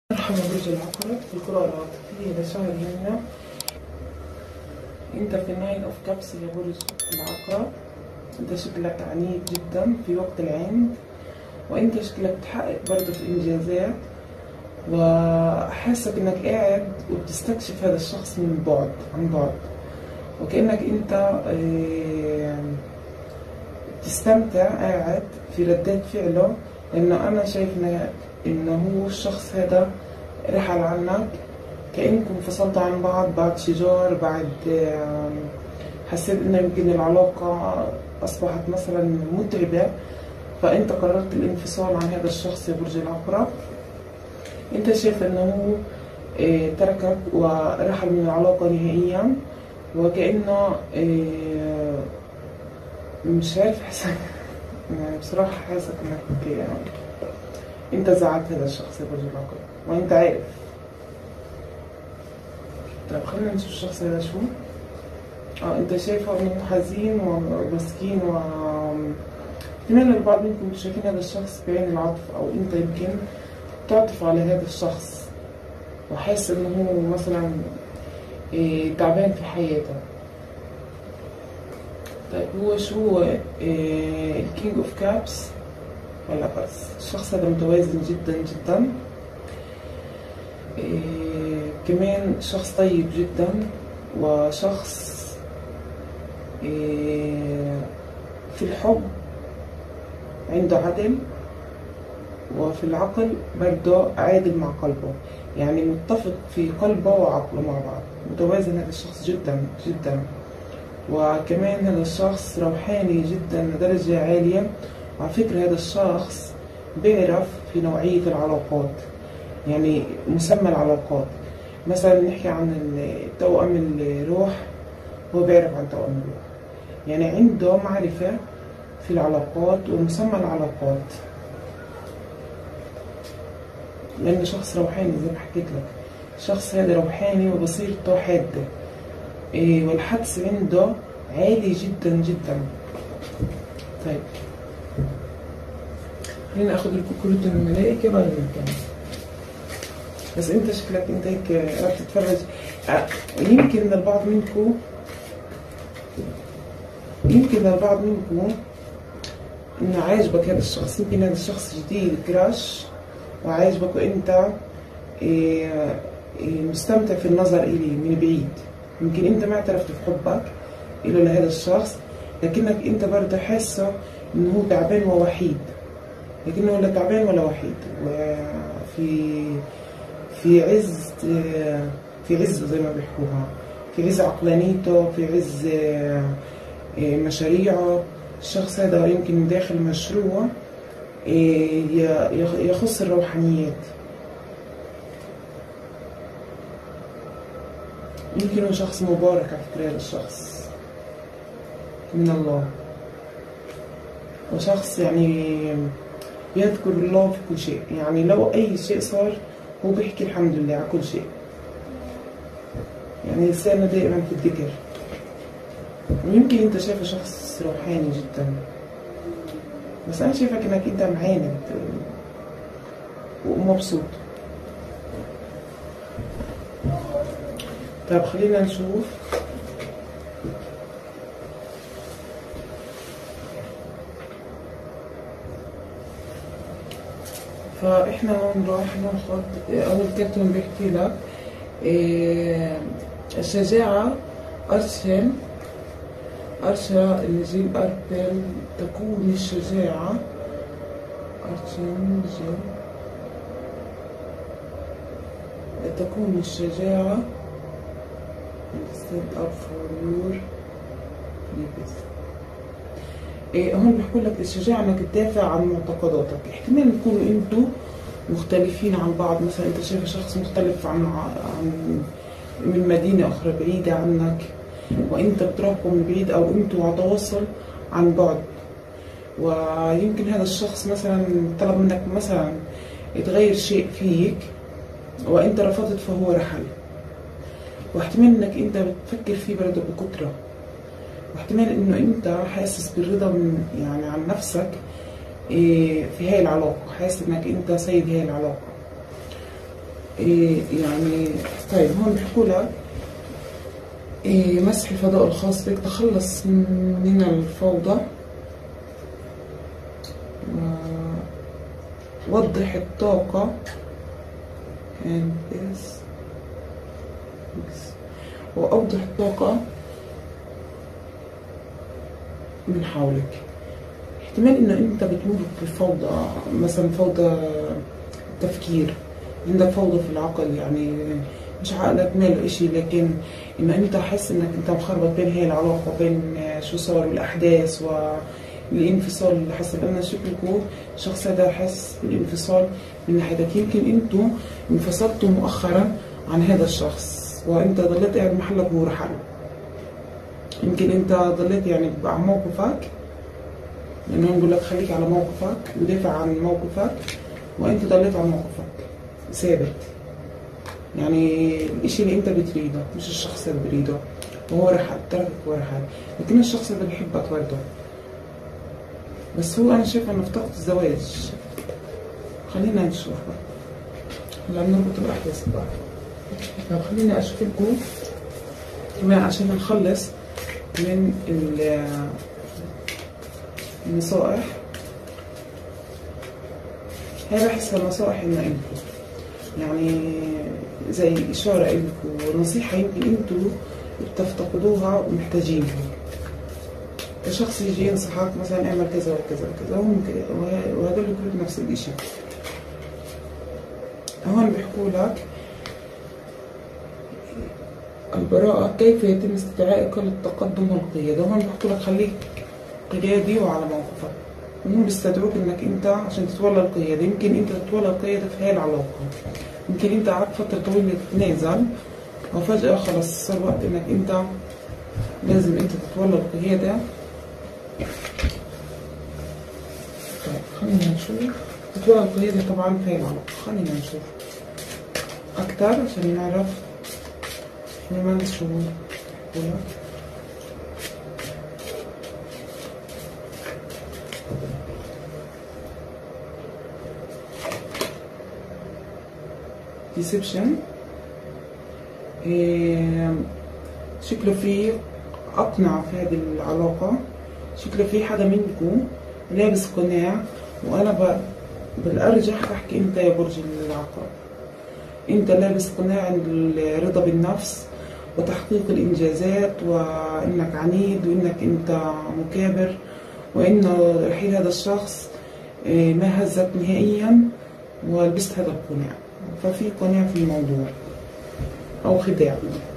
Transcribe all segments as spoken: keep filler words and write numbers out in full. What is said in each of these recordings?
مرحبا برج العقرب في القراءة العاطفية لشهر يونيو. انت في الناين اوف كابس يا برج العقرب. انت شكلك عنيد جدا في وقت العند، وانت شكلك بتحقق برضه في انجازات، وحاسك انك قاعد وبتستكشف هذا الشخص من بعد عن بعد، وكأنك انت بتستمتع قاعد في ردات فعله، لانه انا شايف انه هو الشخص هذا رحل عنك، كأنكم انفصلتوا عن بعض بعد شجار، بعد حسيت انه يمكن العلاقة اصبحت مثلا متعبة، فانت قررت الانفصال عن هذا الشخص يا برج العقرب. انت شايف انه هو تركك ورحل من العلاقة نهائيا، وكأنه مش عارف، حاسك يعني بصراحة حاسك انك يعني انت زعلت هذا الشخص يا برج العقرب وانت عارف. طيب خلينا نشوف الشخص هذا شو. اه انت شايفه انه حزين ومسكين، و احتمال البعض منكم شايفين هذا الشخص بعين العطف، او انت يمكن تعطف على هذا الشخص وحاسس انه هو مثلا إيه تعبان في حياته. طيب هو شو إيه الكينج اوف كابس ولا بس؟ الشخص هذا متوازن جدا جدا، إيه كمان شخص طيب جدا، وشخص إيه في الحب عنده عدل، وفي العقل برضه عادل مع قلبه، يعني متفق في قلبه وعقله مع بعض، متوازن هذا الشخص جدا جدا. وكمان هذا الشخص روحاني جدا لدرجة عالية، وعلى فكرة هذا الشخص بيعرف في نوعية العلاقات، يعني مسمى العلاقات، مثلا نحكي عن توأم الروح، هو بيعرف عن توأم الروح، يعني عنده معرفة في العلاقات ومسمى العلاقات، لأنه شخص روحاني زي ما حكيت لك. الشخص هذا روحاني وبصيرته حادة، إيه والحدس عنده عالي جدا جدا. طيب خلينا اخذ الكروت الملائكة بعد المكان. بس انت شكلك انت هيك راح تتفرج، يمكن للبعض منكم يمكن للبعض منكم انه عاجبك هذا الشخص، يمكن هذا الشخص جديد كراش وعاجبك، وانت إيه إيه مستمتع في النظر اليه من بعيد. يمكن انت ما اعترفت بحبك إله لهذا الشخص، لكنك انت برضه حاسه انه هو تعبان ووحيد، لكنه ولا تعبان ولا وحيد، وفي في عز في عزه زي ما بيحكوها، في عز عقلانيته، في عز مشاريعه. الشخص هذا يمكن داخل مشروع يخص الروحانيات، يمكن هو شخص مبارك على فكرة، هذا الشخص من الله، وشخص يعني يذكر الله في كل شيء، يعني لو أي شيء صار هو بيحكي الحمد لله على كل شيء، يعني لسانه دائما في الذكر. ويمكن أنت شايفه شخص روحاني جدا، بس أنا شايفك إنك أنت معاند ومبسوط. طيب خلينا نشوف. فاحنا نروح ناخد اول كرتون بيحكي لك إيه الشجاعة. أرشل أرشا النجيل أربل تكون الشجاعة. أرشل النجيل تكون الشجاعة stand up for your purpose. إيه هون بيحكوا لك الشجاعة انك تدافع عن معتقداتك. احتمال تكونوا انتوا مختلفين عن بعض، مثلا انت شايف شخص مختلف عن عن من مدينة اخرى بعيدة عنك، وانت بتراقبه من بعيد، او انتوا على تواصل عن بعد، ويمكن هذا الشخص مثلا طلب منك مثلا يتغير شيء فيك وانت رفضت فهو رحل، واحتمال انك انت بتفكر فيه برضه بكترة، واحتمال انه انت حاسس بالرضا من يعني عن نفسك في هاي العلاقة، حاسس انك انت سيد هاي العلاقة. إيه يعني طيب هون بيحكوا لك إيه مسح الفضاء الخاص بك، تخلص من الفوضى، ووضح الطاقة and this وأوضح الطاقة من حولك. احتمال انه انت بتمر بفوضى، مثلا فوضى تفكير، عندك فوضى في العقل، يعني مش عقلك ماله اشي، لكن انه انت حاسس انك انت مخربط بين هي العلاقة، بين شو صار والاحداث والانفصال اللي حصل. انا شكلكم الشخص هذا حاسس بالانفصال من ناحيتك، يمكن انتوا انفصلتوا مؤخرا عن هذا الشخص وانت ضليت قاعد محلك وهو رحل. يمكن انت ضليت يعني على موقفك، لانه نقول لك خليك على موقفك ودافع عن موقفك، وانت ضليت على موقفك ثابت. يعني الاشي اللي انت بتريده مش الشخص اللي بريده، وهو رحل تركك ورحل، لكن الشخص اللي بيحبك برضه. بس هو انا شايفه انه افتقد الزواج. خلينا نشوف بقى، هلا بنربط الاحداث ببعض. طب خليني اشوف لكم كمان عشان نخلص من النصائح. هاي بحسها نصائح لنا انتو، يعني زي اشارة الكم ونصيحة يمكن انتو بتفتقدوها ومحتاجينها. كشخص يجي ينصحك مثلا اعمل كذا وكذا وكذا، وهدول كلهم نفس الاشي. هون بيحكوا لك البراءة، كيف يتم استدعائك للتقدم والقيادة. هون بيحكوا لك خليك قيادي وعلى موقفك، وهم بيستدعوك انك انت عشان تتولى القيادة. يمكن انت تتولى القيادة في هاي العلاقة، يمكن انت قعدت فترة طويلة تتنازل وفجأة خلص صار وقت انك انت لازم انت تتولى القيادة. طيب خلينا نشوف تتولى القيادة طبعا في هاي العلاقة. خلينا نشوف اكتر عشان نعرف كمان شو بقول. ديسبشن، إيه شكله في أقنع في هذه العلاقة، شكله في حدا منكم لابس قناع. وأنا ب... بالأرجح بحكي أنت يا برج العقرب، أنت لابس قناع الرضا بالنفس وتحقيق الإنجازات، وإنك عنيد وإنك أنت مكابر، وإنه رحيل هذا الشخص إيه ما هزك نهائيا، ولبست هذا القناع. ففي قناع في الموضوع او خداع،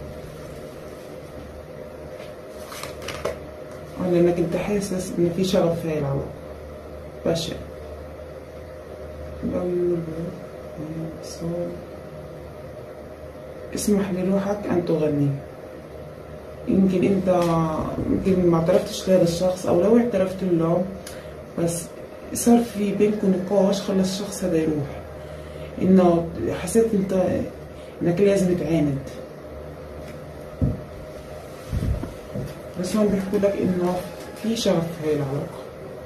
لانك انت حاسس ان في شغف في هاي العلاقة بشع. اسمح لروحك ان تغني. يمكن انت يمكن ما اعترفتش لهذا الشخص، او لو اعترفت له بس صار في بينكم نقاش خلى الشخص هذا يروح، انه حسيت انت انك لازم تعاند. بس هون بيحكوا لك انه في شغف في هاي العلاقة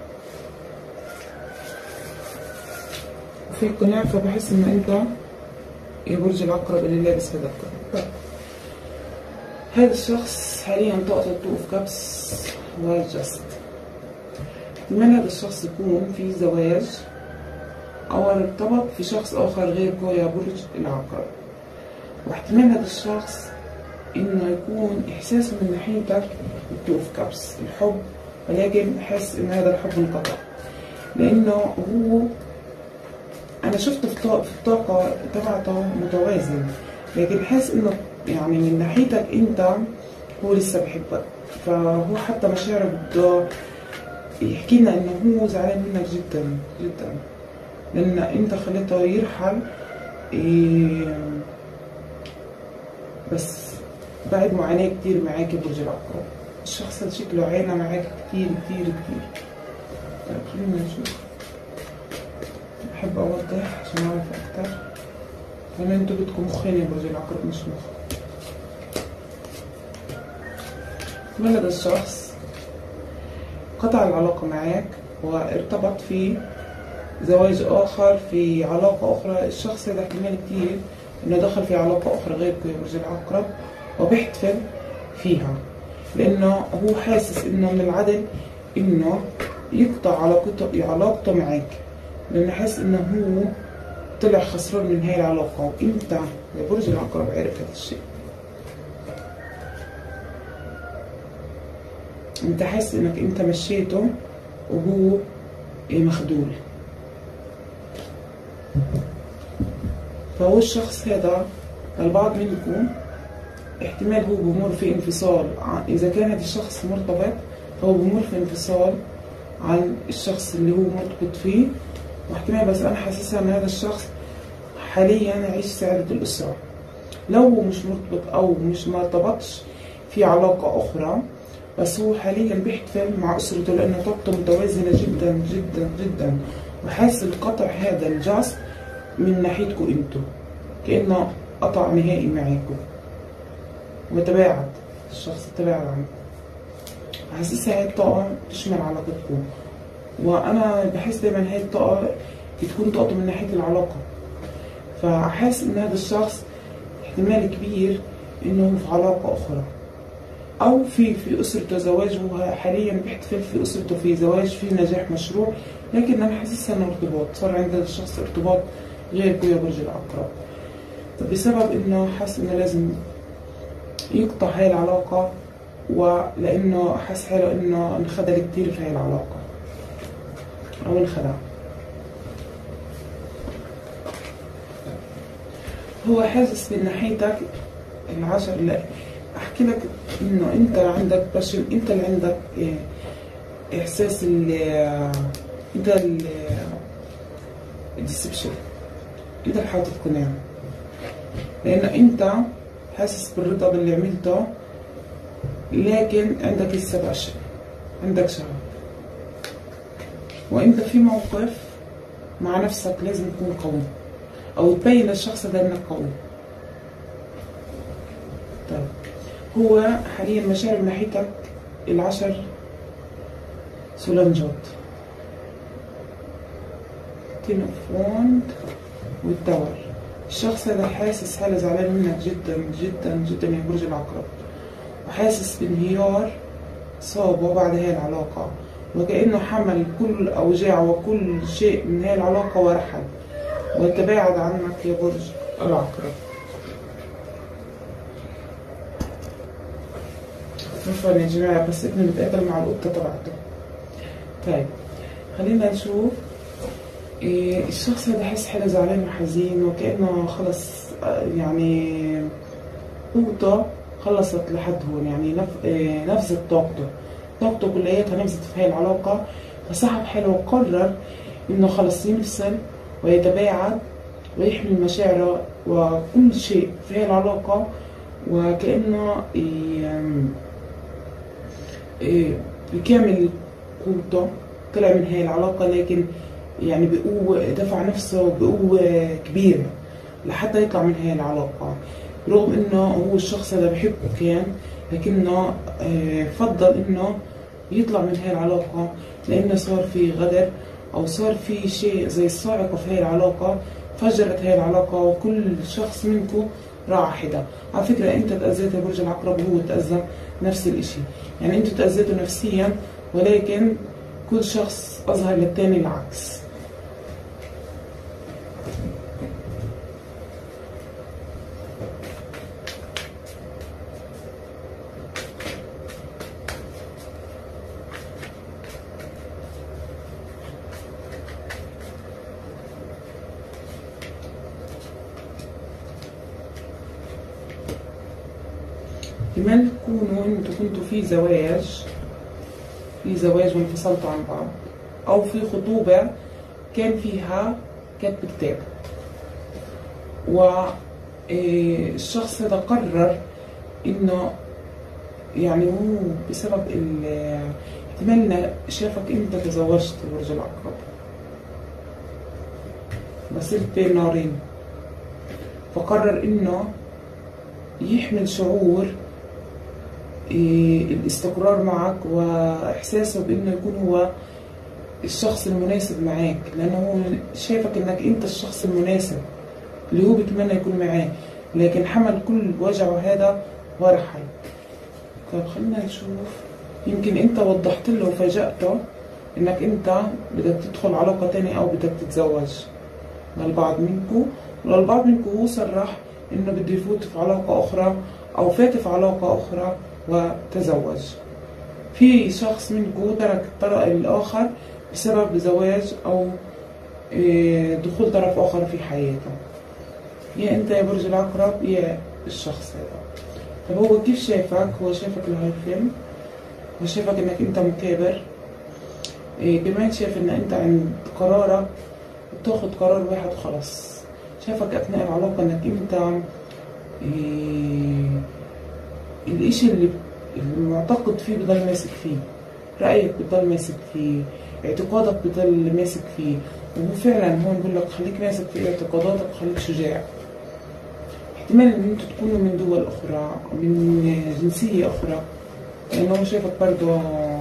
وفي قناع، فبحس انه انت يا برج العقرب اللي لابس هذا القناع. هذا الشخص حاليا طاقته توقف كبس وجست. احتمال هذا الشخص يكون في زواج أو ارتبط في شخص آخر غيركم يا برج العقرب، واحتمال هذا الشخص إنه يكون إحساسه من ناحيتك بتوقف كبس الحب، ولكن أحس إن هذا الحب انقطع، لأنه هو أنا شفته في الطاقة تبعته متوازن، لكن أحس إنه يعني من ناحيتك أنت هو لسه بحبك. فهو حتى مشاعره بده يحكي لنا إنه هو زعلان منك جدا جدا، لأن أنت خليته يرحل إيه، بس بعد معاناة كتير معاك يا برج العقرب. الشخص اللي شكله عانى معاك كتير كتير كتير. طيب خلينا نشوف، بحب أوضح عشان أعرف أكتر، لأن أنتوا بدكم مخين يا برج العقرب مش مخ. من هذا الشخص قطع العلاقة معاك وارتبط في زواج آخر، في علاقة أخرى. الشخص هذا احتمال كتير انه دخل في علاقة اخرى غيركم يا برج العقرب وبيحتفل فيها، لانه هو حاسس انه من العدل انه يقطع علاقته علاقته معك، لانه حاسس انه هو طلع خسران من هاي العلاقة، وانت يا برج العقرب عرف هذا الشيء. انت حاسس انك انت مشيته وهو مخدول. فهو الشخص هذا البعض منكم احتمال هو بمر في انفصال، اذا كان هذا الشخص مرتبط فهو بمر في انفصال عن الشخص اللي هو مرتبط فيه، واحتمال بس انا حاسسها ان هذا الشخص حاليا يعيش سعادة الاسرة. لو هو مش مرتبط او مش ما ارتبطش في علاقة اخرى، بس هو حاليا بيحتفل مع اسرته لانه طاقته متوازنة جدا جدا جدا، وحاسس القطع هذا الجاست من ناحيتكم انتو، كأنه قطع نهائي معاكم وتباعد، الشخص تباعد عنكم. حاسسها هاي الطاقة تشمل علاقتكم، وانا بحس دايما هاي الطاقة بتكون طاقته من ناحية العلاقة. فحاسس ان هذا الشخص احتمال كبير انه في علاقة اخرى، او في في اسرته زواج، وهو حاليا بيحتفل في اسرته في زواج في نجاح مشروع، لكن انا حاسسها انه ارتباط، صار عند هذا الشخص ارتباط غيركم يا برج العقرب، بسبب انه حس انه لازم يقطع هاي العلاقة، ولانه حس حاله انه انخدل كتير في هاي العلاقة او انخدع. هو حاسس من ناحيتك العشر، لا احكي لك انه انت عندك باشن، انت اللي عندك احساس ال انت الديسبشن، انت اللي حاطط قناع، لان انت حاسس بالرضا باللي عملته، لكن عندك لسه باشن، عندك شغف، وانت في موقف مع نفسك لازم تكون قوي او تبين للشخص ده انك قوي. طيب هو حاليا مشاعر من ناحيتك العشر سولنجات، تين اوف واند والتاور. الشخص هذا حاسس حاله زعلان منك جدا جدا جدا يا برج العقرب، وحاسس بانهيار صابه بعد هاي العلاقة، وكأنه حمل كل الأوجاع وكل شيء من هاي العلاقة ورحل وتباعد عنك يا برج العقرب. عفوا يا جماعة بس ابني بتقاتل مع القطة تبعته. طيب خلينا نشوف. إيه الشخص هذا حس حاله زعلان وحزين، وكأنه خلص يعني قوته خلصت لحد هون، يعني نف... إيه نفذت طاقته، طاقته كلياتها نفذت في هاي العلاقة، فسحب حاله وقرر انه خلص ينفصل ويتباعد ويحمي مشاعره وكل شيء في هاي العلاقة، وكأنه إيه إيه بكامل قوته طلع من هاي العلاقة، لكن يعني بقوة دفع نفسه بقوة كبيرة لحتى يطلع من هاي العلاقة، رغم انه هو الشخص هذا بحبه كان، لكنه فضل انه يطلع من هاي العلاقة لانه صار في غدر او صار في شيء زي الصاعقة في هاي العلاقة، فجرت هاي العلاقة وكل شخص منكم راح حدا. على فكرة انت تأذيت يا برج العقرب وهو تأذى نفس الاشي، يعني انتوا تأذيتوا نفسيا، ولكن كل شخص اظهر للتاني العكس. احتمال تكونوا انتوا كنتوا في زواج في زواج وانفصلتوا عن بعض، او في خطوبة كان فيها كتب كتاب، والشخص هذا قرر انه يعني هو بسبب احتمال انه شافك انت تزوجت برج العقرب، بس صرت بين نارين، فقرر انه يحمل شعور الاستقرار معك واحساسه بانه يكون هو الشخص المناسب معاك، لانه هو شايفك انك انت الشخص المناسب اللي هو بيتمنى يكون معاه، لكن حمل كل وجعه هذا ورا حي. طيب خلينا نشوف، يمكن انت وضحت له وفاجأته انك انت بدك تدخل علاقة تانية او بدك تتزوج للبعض منكم، وللبعض منكم هو صرح انه بده يفوت في علاقة اخرى او فات في علاقة اخرى وتزوج. في شخص منكم ترك الطرف الاخر بسبب زواج او دخول طرف اخر في حياته، يا انت يا برج العقرب يا الشخص هذا. طب هو كيف شافك؟ هو شافك لهي الفيلم، هو شافك انك انت مكابر، إيه كمان شاف ان انت عند قرارك بتاخد قرار واحد خلاص. شافك اثناء العلاقة انك انت إيه الاشي اللي المعتقد فيه بضل ماسك فيه، رأيك بضل ماسك فيه، اعتقادك بضل ماسك فيه، وهو فعلا هون بقول لك خليك ماسك في اعتقاداتك وخليك شجاع. احتمال ان انتوا تكونوا من دول اخرى، من جنسية اخرى، لانه هو شايفك برضه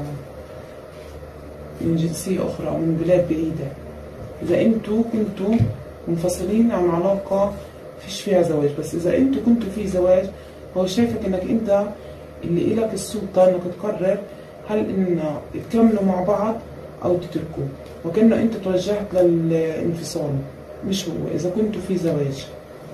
من جنسية اخرى او من بلاد بعيدة. اذا انتوا كنتوا منفصلين عن علاقة فيش فيها زواج، بس اذا انتوا كنتوا في زواج هو شايفك انك انت اللي إلك السلطة انك تقرر هل ان تكملوا مع بعض او تتركوا، وكأنه انت توجهت للانفصال مش هو، اذا كنتوا في زواج.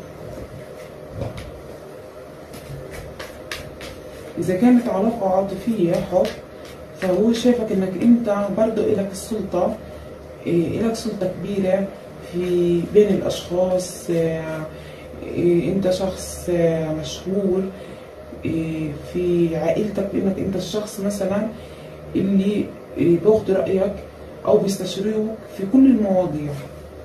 اذا كانت علاقة عاطفية حب فهو شايفك انك انت برضو إلك السلطة، إلك سلطة كبيرة في بين الاشخاص، انت شخص مشهور في عائلتك بانك انت الشخص مثلا اللي باخد رأيك او بيستشيروك في كل المواضيع.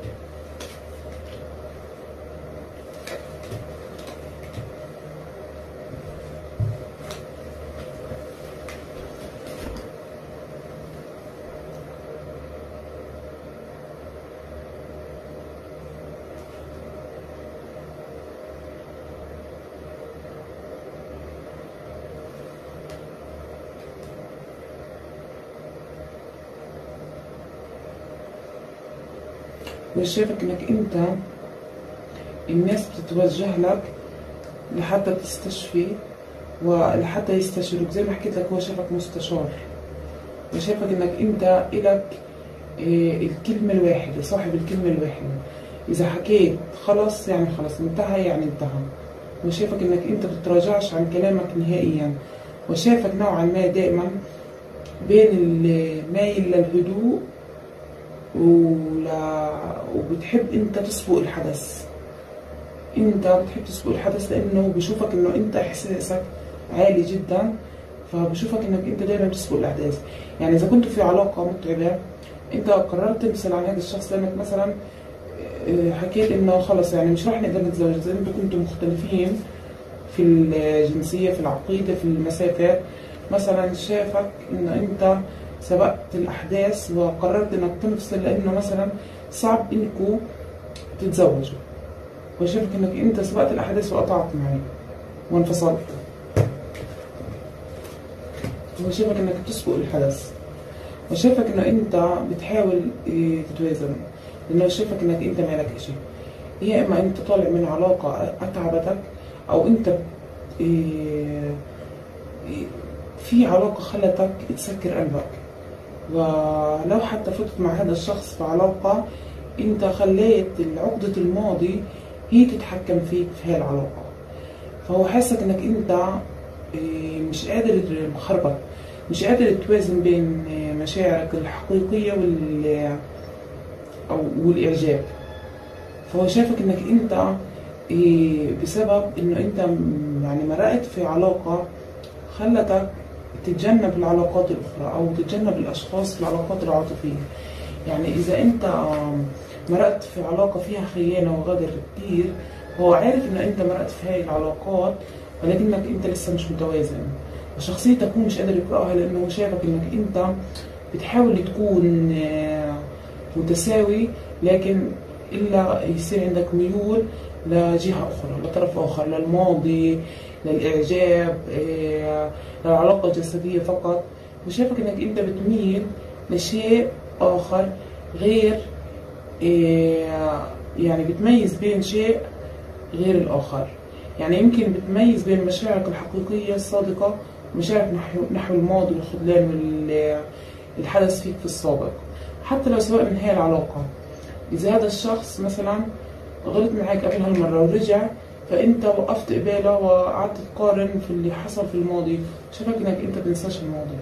مش شايفك انك انت الناس بتتوجه لك لحتى تستشفي ولحتى يستشيروك، زي ما حكيت لك هو شايفك مستشار، وشايفك انك انت الك الكلمة الواحدة، صاحب الكلمة الواحدة. اذا حكيت خلص يعني خلص، انتهى يعني انتهى. وشايفك انك انت بتتراجعش عن كلامك نهائيا، وشايفك نوعا ما دائما بين المايل للهدوء ولا وبتحب انت تسبق الحدث. انت بتحب تسبق الحدث لانه بشوفك انه انت احساسك عالي جدا، فبشوفك انك انت دايما بتسبق الاحداث. يعني اذا كنت في علاقه متعبه انت قررت تمثل عن هذا الشخص، لانك مثلا حكيت انه خلص يعني مش راح نقدر نتزوج، اذا انتوا كنتوا مختلفين في الجنسيه في العقيده في المسافات مثلا، شافك انه انت سبقت الاحداث وقررت انك تنفصل لانه مثلا صعب انكم تتزوجوا، وشافك انك انت سبقت الاحداث وقطعت معي وانفصلت. وشافك انك بتسبق الحدث، وشافك انه انت بتحاول تتوازن، لانه شافك انك انت مالك اشي. يا اما انت طالع من علاقه اتعبتك، او انت في علاقه خلتك تسكر قلبك، ولو حتى فتت مع هذا الشخص في علاقة انت خليت عقدة الماضي هي تتحكم فيك في هاي العلاقة، فهو حاسك انك انت مش قادر مخربط، مش قادر توازن بين مشاعرك الحقيقية وال او والاعجاب. فهو شايفك انك انت بسبب انه انت يعني مرقت في علاقة خلتك تتجنب العلاقات الأخرى أو تتجنب الأشخاص في العلاقات العاطفية. يعني إذا أنت مرقت في علاقة فيها خيانة وغدر كتير، هو عارف إنه أنت مرقت في هاي العلاقات ولكنك أنت لسه مش متوازن، وشخصيتك هو مش قادر يقرأها لأنه هو شايفك إنك أنت بتحاول تكون متساوي، لكن إلا يصير عندك ميول لجهة أخرى، لطرف آخر، للماضي، للإعجاب، للعلاقة الجسدية فقط. وشايفك إنك أنت بتميل لشيء آخر غير، يعني بتميز بين شيء غير الآخر. يعني يمكن بتميز بين مشاعرك الحقيقية الصادقة ومشاعرك نحو, نحو الماضي والخذلان والحدث فيك في السابق، حتى لو سواء من هاي العلاقة. إذا هذا الشخص مثلا غلط معك قبل هالمرة ورجع، فأنت وقفت قباله وقعدت تقارن في اللي حصل في الماضي، شافك إنك أنت بتنساش الماضي.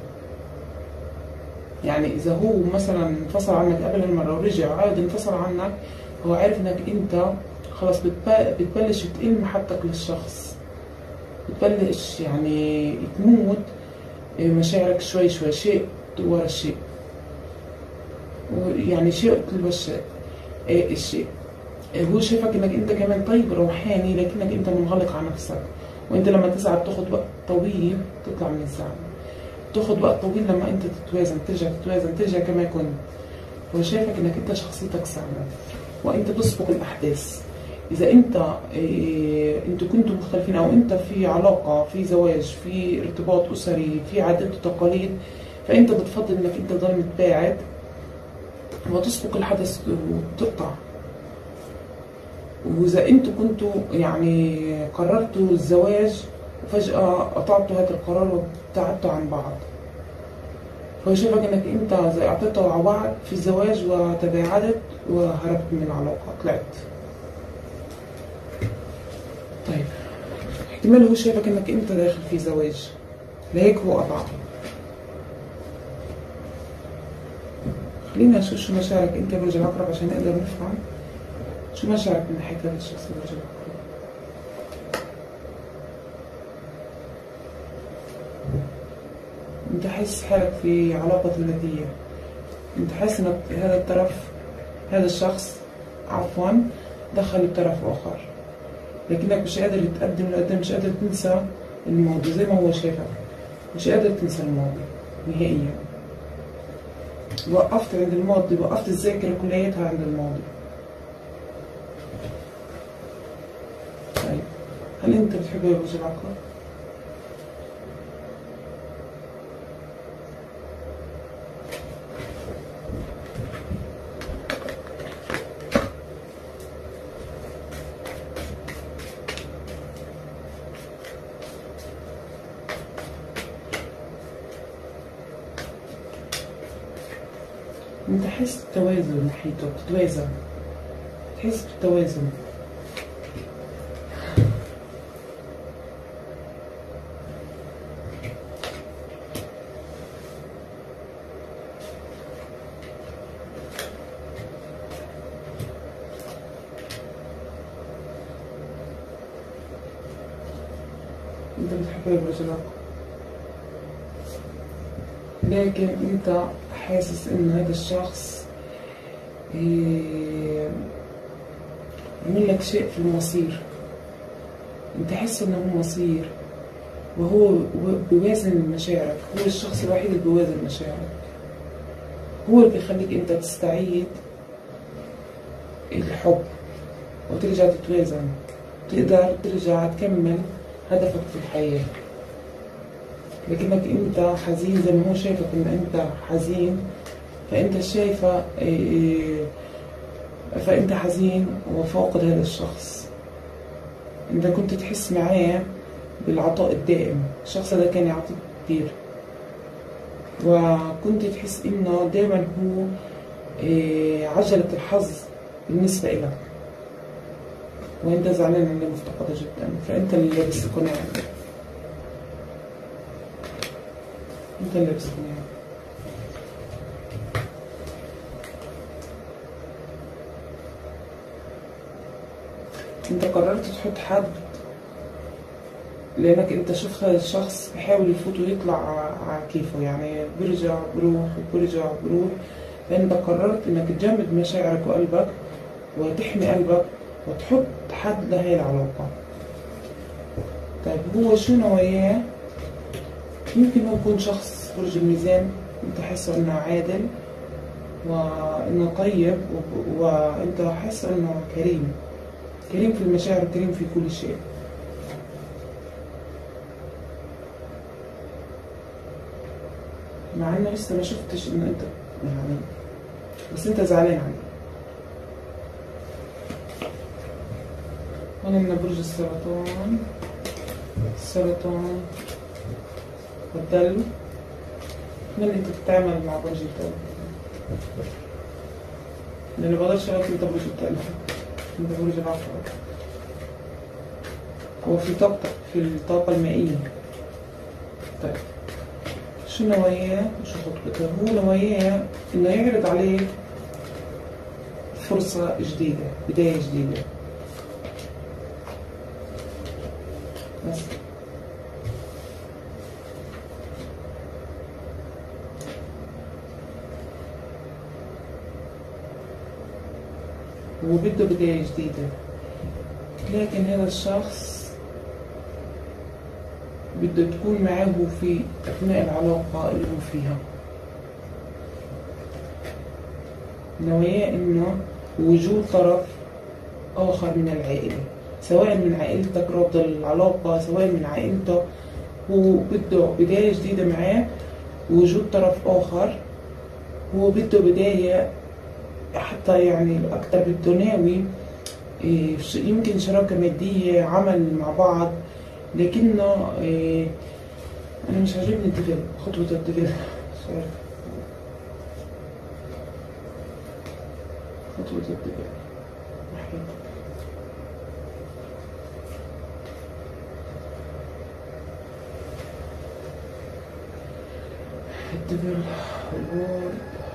يعني إذا هو مثلا انفصل عنك قبل هالمرة ورجع عاد انفصل عنك، هو عارف إنك أنت خلاص بتبلش تقل محبتك للشخص، بتبلش يعني تموت مشاعرك شوي شوي، شيء ورا شيء، يعني شيء تلو الشيء الشيء. هو شايفك انك انت كمان طيب روحاني، لكنك انت منغلق على نفسك، وانت لما تزعل بتاخد وقت طويل تطلع من الزعل، بتاخد وقت طويل لما انت تتوازن، ترجع تتوازن، ترجع كما كنت. هو شايفك انك انت شخصيتك صعبة وانت تسبق الاحداث. اذا انت إيه انتوا كنتوا مختلفين، او انت في علاقة، في زواج، في ارتباط اسري، في عادات وتقاليد، فانت بتفضل انك انت تضل متباعد وتسبق الحدث وتقطع. وإذا أنتوا كنتوا يعني قررتوا الزواج وفجأة قطعتوا هذا القرار وابتعدتوا عن بعض، فهو شايفك إنك أنت زي أعطيته على وعد في الزواج وتباعدت وهربت من العلاقة، طلعت. طيب احتمال هو شايفك إنك أنت داخل في زواج، لهيك هو قطع. خلينا نشوف شو مشاعرك أنت برج العقرب عشان نقدر نفهم شو مشاعرك من ناحية هذا الشخص برج العقرب. انت حاسس حالك في علاقة ثلاثية، انت حاسس ان هذا الطرف، هذا الشخص عفوا دخل بطرف اخر، لكنك مش قادر تقدم لقدام، مش قادر تنسى الماضي زي ما هو شايفك، مش قادر تنسى الماضي نهائيا. وقفت عند الماضي، وقفت الذاكرة كلياتها عند الماضي. طيب هل انت بتحب يا برج العقرب؟ انت حاسس بالتوازن ناحيته، بتتوازن، تحس بالتوازن. انت بتحبه يا برج العقرب، لكن انت حاسس ان هذا الشخص يعمل لك شيء في المصير، انت حاسس انه هو مصير، وهو بيوازن مشاعرك، هو الشخص الوحيد اللي بيوازن مشاعرك، هو اللي بيخليك انت تستعيد الحب وترجع تتوازن، تقدر ترجع تكمل هدفك في الحياة. لكنك انت حزين زي ما هو شايفك ان انت حزين، فانت شايفه فانت حزين وفاقد هذا الشخص. انت كنت تحس معاه بالعطاء الدائم، الشخص ده كان يعطيك كتير، وكنت تحس انه دائما هو عجلة الحظ بالنسبة لك، وانت زعلان انه مفتقدة جدا، فانت اللي لابس قناع، انت اللي لابس قناع. انت قررت تحط حد لانك انت شفت هذا الشخص بيحاول يفوت ويطلع على كيفه، يعني بيرجع بروح وبيرجع بروح، فانت قررت انك تجمد مشاعرك وقلبك وتحمي قلبك وتحط حد لهي العلاقة. طيب هو شو نواياه؟ يمكن هو يكون شخص برج الميزان، انت حاسه انه عادل وانه طيب، وانت حاسه انه كريم، كريم في المشاعر وكريم في كل شيء. مع انه لسه ما شفتش انه انت يعني، بس انت زعلان عنه. هون عندنا برج السرطان، السرطان والدلو. من انت بتتعامل مع برج الدلو؟ لأنه بقدرش أقول انت برج الدلو، انت برج العقرب. هو في طاقتك في الطاقة المائية. طيب شو نواياه وشو خطوته؟ هو نواياه إنه يعرض عليك فرصة جديدة، بداية جديدة بس. هو بده بداية جديدة، لكن هذا الشخص بده تكون معه في أثناء العلاقة اللي هو فيها. نواياه إنه وجود طرف آخر من العائلة، سواء من عائلتك رافضة العلاقة، سواء من عائلته. هو بده بداية جديدة معاه، وجود طرف آخر. هو بده بداية حتى يعني أكتر بده ناوي يمكن شراكة مادية، عمل مع بعض. لكنه إيه، أنا مش عاجبني الدفل، خطوة الدفل مش عارف خطوة الدفل محيط. الدفل الوار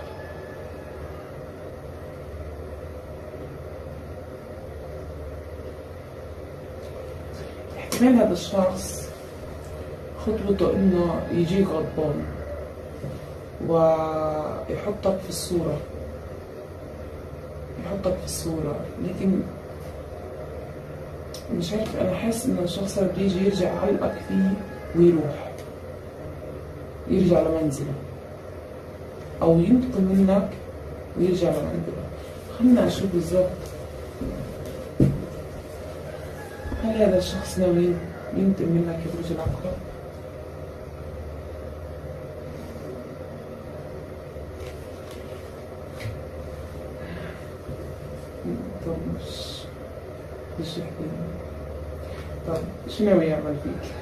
احتمال هذا الشخص خطوته إنه يجيك غضبان ويحطك في الصورة، يحطك في الصورة. لكن مش عارف، أنا حاسس إن الشخص اللي بيجي يرجع يعلقك فيه ويروح، يرجع لمنزله أو ينتقم منك ويرجع لمنزله. خلنا أشوف بالظبط هل هذا الشخص ناوي ينتقم منك يا برج العقرب؟ طب مش مش يحكيلي. طب شو ناوي يعمل فيك؟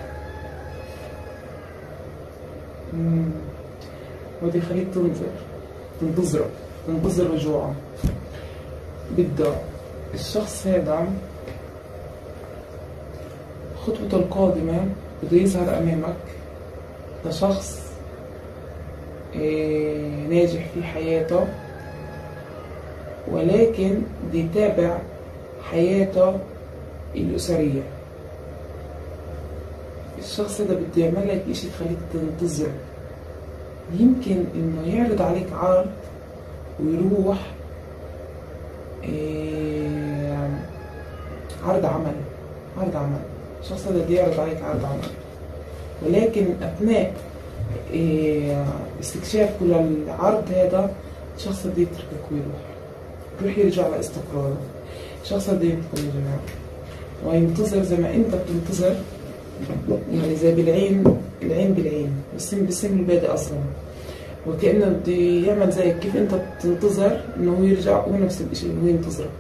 امم بدي يخليك تنظر تنتظره تنتظر رجوعه. بده الشخص هذا خطوته القادمة بده يظهر أمامك كشخص إيه ناجح في حياته، ولكن بده يتابع حياته الأسرية. الشخص هذا بده يعمل لك إشي تخليك تنتظر، يمكن إنه يعرض عليك عرض ويروح إيه عرض عمل عرض عمل الشخص هذا بده يعرض عليك عرض عمل، ولكن أثناء إيه استكشاف كل العرض هذا الشخص بده يتركك ويروح يروح يرجع لاستقراره. الشخص بده ينتقم يا جماعة وينتظر زي ما أنت بتنتظر، يعني زي بالعين العين بالعين، بالسن بالسن البادئ أصلا، وكأنه بده يعمل زيك كيف أنت بتنتظر إنه هو يرجع، هو نفس الشيء هو ينتظرك.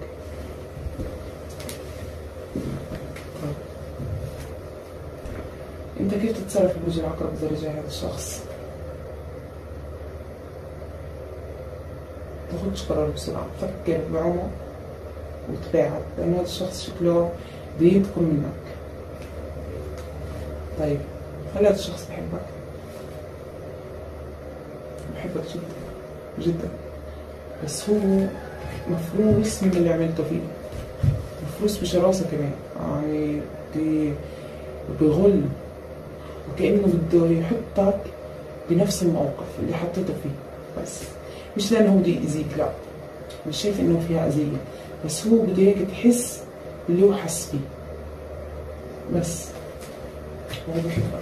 أنت كيف تتصرف في برج العقرب إذا رجع هذا الشخص؟ تاخدش قرار بسرعة، فكر بعمق وتباعد، لأن هذا الشخص شكله بده ينتقم منك. طيب هل هذا الشخص بحبك؟ بحبك جدا جدا، بس هو مفروس من اللي عملته فيه، مفروس بشراسة كمان، يعني بغل، وكأنه بده يحطك بنفس الموقف اللي حطيته فيه، بس مش لأنه هو بده يأذيك، لا مش شايف إنه فيها أذية، بس هو بده هيك تحس اللي هو حس فيه بس. هو بحبك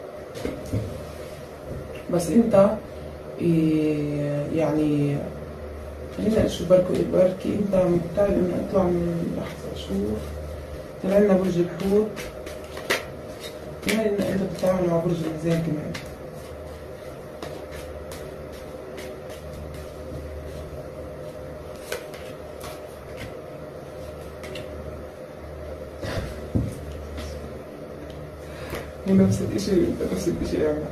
بس أنت إيه يعني خلينا نشوف بركي بركي أنت بتعرف إنه أطلع من لحظة أشوف. طلع لنا برج الحوت، كمان إنه أنت بتتعامل مع برج الميزان كمان. هو نفس الاشي وانت نفس الاشي اعمل.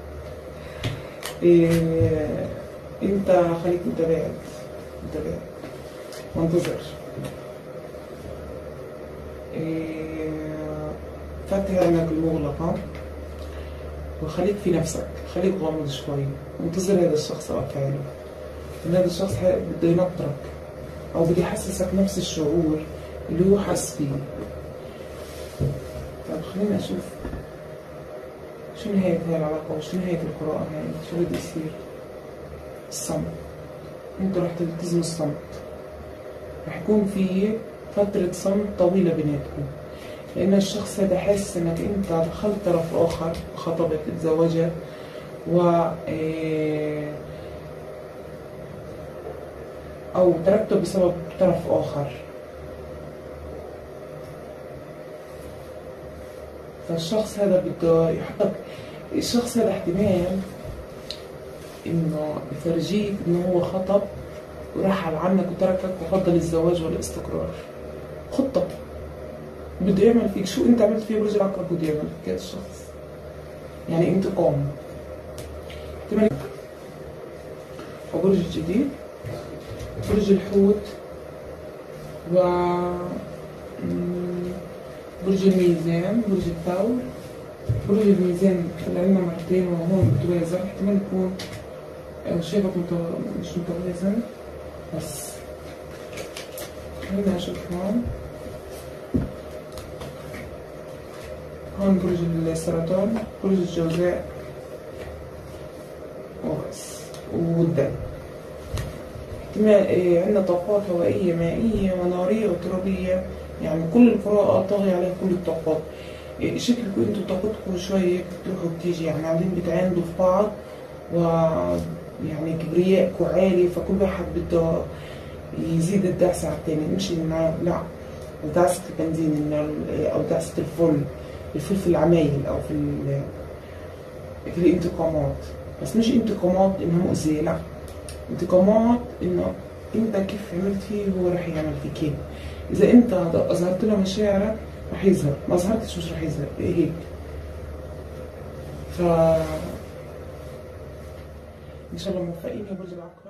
إيه انت خليك متابع متابع وانتظر. إيه فتح عينك المغلقة وخليك في نفسك، خليك غامض شوي، وانتظر هذا الشخص او افعاله. ان هذا الشخص بده ينطرك او بده يحسسك نفس الشعور اللي هو حس فيه. طيب خليني اشوف شو نهاية هاي العلاقة وشو نهاية القراءة هاي، شو بده يصير؟ الصمت. انتوا رح تلتزموا الصمت، رح يكون في فترة صمت طويلة بيناتكم، لأن الشخص هذا حاسس إنك أنت دخلت طرف آخر، خطبت، تزوجت، و أو تركته بسبب طرف آخر. فالشخص هذا بده يحطك، الشخص هذا احتمال إنه يفرجيك إنه هو خطب ورحل عنك وتركك وفضل الزواج والاستقرار. خطة بده يعمل فيك شو انت عملت فيه برج العقرب، بده يعمل فيك هذا الشخص، يعني انتقام. وبرج الجديد برج الحوت و برج الميزان، برج الثور. برج الميزان طلع لنا مرتين وهون متوازن، احتمال يكون شايفك مش متوازن، بس خلينا نشوف هون. هون برج السرطان، برج الجوزاء وبس، والدم. احتمال إيه عندنا طاقات هوائية مائية ونارية وترابية، يعني كل القراءة طاغية عليها كل الطاقات. إيه شكلكم انتوا طاقتكم شوية بتروح وبتيجي، يعني قاعدين بتعاندوا في بعض، و يعني كبريائكم عالي، فكل واحد بده يزيد الدعسة على التاني، مش انه لا دعسة البنزين او دعسة الفل الفلفل العمايل او في في الانتقامات، بس مش انتقامات انها مؤذية، لا انتقامات انه انت كيف عملت فيه هو رح يعمل فيك هيك. اذا انت اظهرت له مشاعرك رح يظهر، ما اظهرتش مش رح يظهر هيك. ف ان شاء الله موفقين يا برج العقرب.